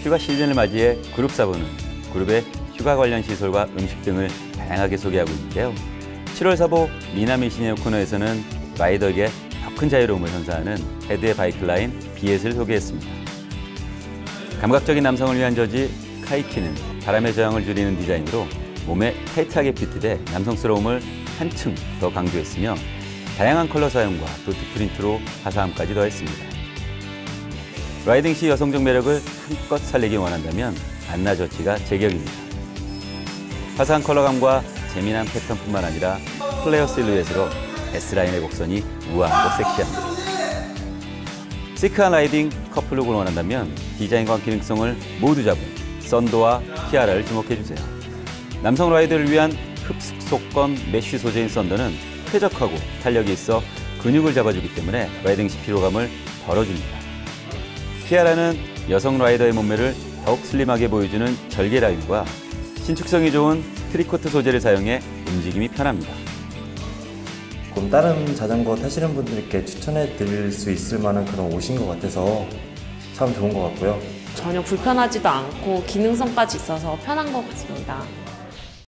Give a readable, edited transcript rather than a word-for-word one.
휴가 시즌을 맞이해 그룹사부는 그룹의 휴가 관련 시설과 음식 등을 다양하게 소개하고 있는데요. 7월 사보 미나미 시니어 코너에서는 라이더에게 더 큰 자유로움을 선사하는 헤드의 바이크 라인 비엣을 소개했습니다. 감각적인 남성을 위한 저지 카이키는 바람의 저항을 줄이는 디자인으로 몸에 타이트하게 피트돼 남성스러움을 한층 더 강조했으며 다양한 컬러 사용과 도트 프린트로 화사함까지 더했습니다. 라이딩 시 여성적 매력을 한껏 살리기 원한다면 안나 저치가 제격입니다. 화사한 컬러감과 재미난 패턴뿐만 아니라 플레어 실루엣으로 S라인의 곡선이 우아하고 섹시합니다. 시크한 라이딩 커플룩을 원한다면 디자인과 기능성을 모두 잡은 썬더와 키아라를 주목해주세요. 남성 라이더를 위한 흡속권 메쉬 소재인 썬더는 쾌적하고 탄력이 있어 근육을 잡아주기 때문에 라이딩 시 피로감을 덜어줍니다. 키아라는 여성 라이더의 몸매를 더욱 슬림하게 보여주는 절개 라인과 신축성이 좋은 트리코트 소재를 사용해 움직임이 편합니다. 다른 자전거 타시는 분들께 추천해 드릴 수 있을 만한 그런 옷인 것 같아서 참 좋은 것 같고요. 전혀 불편하지도 않고 기능성까지 있어서 편한 것 같습니다.